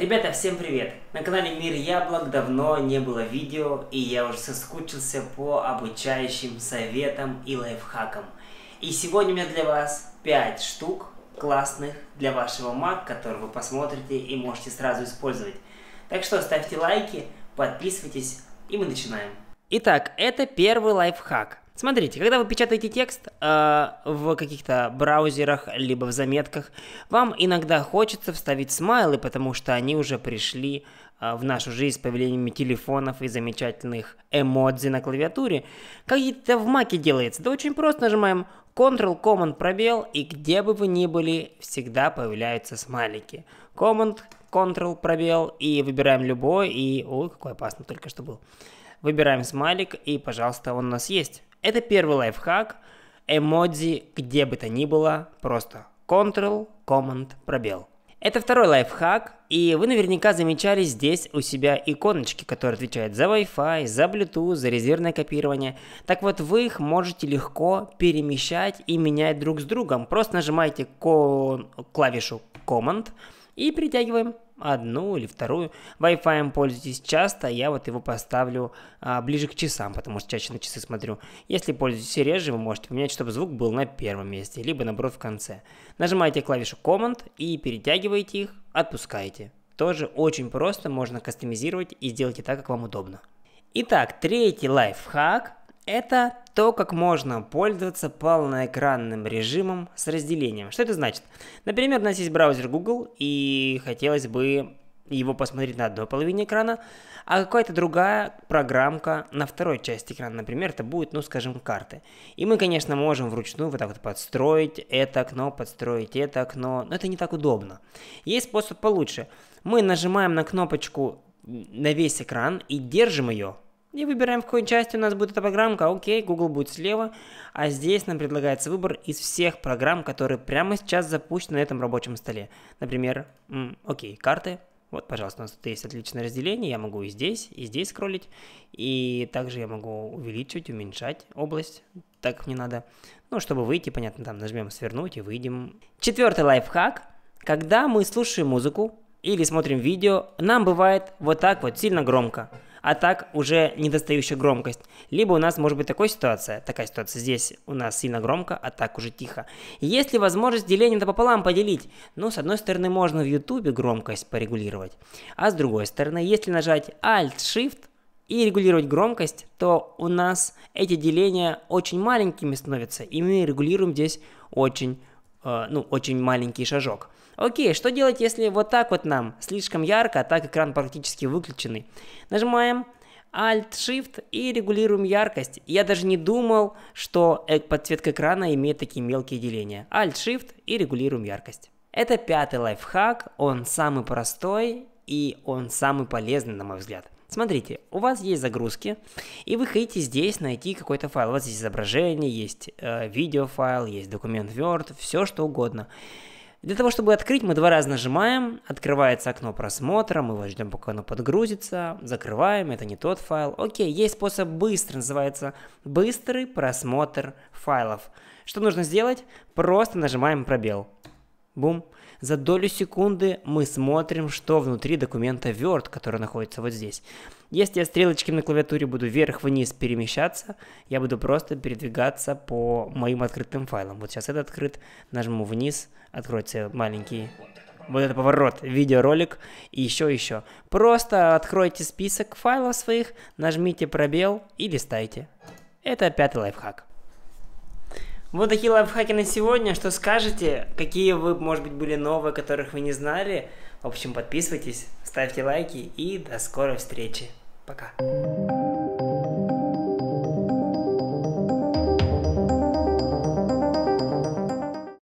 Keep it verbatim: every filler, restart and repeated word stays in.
Ребята, всем привет! На канале Мир Яблок давно не было видео, и я уже соскучился по обучающим советам и лайфхакам. И сегодня у меня для вас пять штук классных для вашего Mac, которые вы посмотрите и можете сразу использовать. Так что ставьте лайки, подписывайтесь, и мы начинаем. Итак, это первый лайфхак. Смотрите, когда вы печатаете текст э, в каких-то браузерах, либо в заметках, вам иногда хочется вставить смайлы, потому что они уже пришли э, в нашу жизнь с появлением телефонов и замечательных эмодзи на клавиатуре. Как это в Маке делается? Да очень просто, нажимаем контрол команд пробел, и где бы вы ни были, всегда появляются смайлики. команд контрол пробел, и выбираем любой, и... Ой, какой опасный только что был. Выбираем смайлик, и, пожалуйста, он у нас есть. Это первый лайфхак. Эмодзи, где бы то ни было, просто контрол команд пробел. Это второй лайфхак, и вы наверняка замечали здесь у себя иконочки, которые отвечают за Wi-Fi, за Bluetooth, за резервное копирование. Так вот, вы их можете легко перемещать и менять друг с другом. Просто нажимаете клавишу Command и притягиваем одну или вторую. Wi-Fi пользуетесь часто, я вот его поставлю а, ближе к часам, потому что чаще на часы смотрю. Если пользуетесь реже, вы можете поменять, чтобы звук был на первом месте, либо наоборот в конце. Нажимаете клавишу Command и перетягиваете их, отпускаете. Тоже очень просто, можно кастомизировать и сделайте так, как вам удобно. Итак, третий лайфхак. Это то, как можно пользоваться полноэкранным режимом с разделением. Что это значит? Например, у нас есть браузер Google, и хотелось бы его посмотреть на одной половине экрана, а какая-то другая программка на второй части экрана. Например, это будет, ну, скажем, карты. И мы, конечно, можем вручную вот так вот подстроить это окно, подстроить это окно, но это не так удобно. Есть способ получше. Мы нажимаем на кнопочку на весь экран и держим ее. И выбираем, в какой части у нас будет эта программка. Окей, Google будет слева. А здесь нам предлагается выбор из всех программ, которые прямо сейчас запущены на этом рабочем столе. Например, м, окей, карты. Вот, пожалуйста, у нас тут есть отличное разделение. Я могу и здесь, и здесь скроллить. И также я могу увеличивать, уменьшать область, так как мне надо. Ну, чтобы выйти, понятно, там нажмем свернуть и выйдем. Четвертый лайфхак. Когда мы слушаем музыку или смотрим видео, нам бывает вот так вот сильно громко. А так уже недостающая громкость. Либо у нас может быть такая ситуация, такая ситуация, здесь у нас сильно громко, а так уже тихо. Есть ли возможность деление-то пополам поделить? Ну, с одной стороны, можно в YouTube громкость порегулировать, а с другой стороны, если нажать Alt-Shift и регулировать громкость, то у нас эти деления очень маленькими становятся, и мы регулируем здесь очень, э, ну, очень маленький шажок. Окей, что делать, если вот так вот нам слишком ярко, а так экран практически выключенный? Нажимаем Alt-Shift и регулируем яркость. Я даже не думал, что подсветка экрана имеет такие мелкие деления. Alt-Shift и регулируем яркость. Это пятый лайфхак, он самый простой и он самый полезный, на мой взгляд. Смотрите, у вас есть загрузки, и вы хотите здесь найти какой-то файл. У вас есть изображение, есть э, видеофайл, есть документ Word, все что угодно. Для того, чтобы открыть, мы два раза нажимаем, открывается окно просмотра, мы его ждем, пока оно подгрузится, закрываем, это не тот файл. Окей, есть способ быстро, называется быстрый просмотр файлов. Что нужно сделать? Просто нажимаем пробел. Бум. За долю секунды мы смотрим, что внутри документа Word, который находится вот здесь. Если я стрелочками на клавиатуре буду вверх-вниз перемещаться, я буду просто передвигаться по моим открытым файлам. Вот сейчас этот открыт, нажму вниз, откроется маленький, вот это поворот, видеоролик, и еще, еще. Просто откройте список файлов своих, нажмите пробел и листайте. Это пятый лайфхак. Вот такие лайфхаки на сегодня. Что скажете? Какие вы, может быть, были новые, которых вы не знали? В общем, подписывайтесь, ставьте лайки и до скорой встречи. Пока.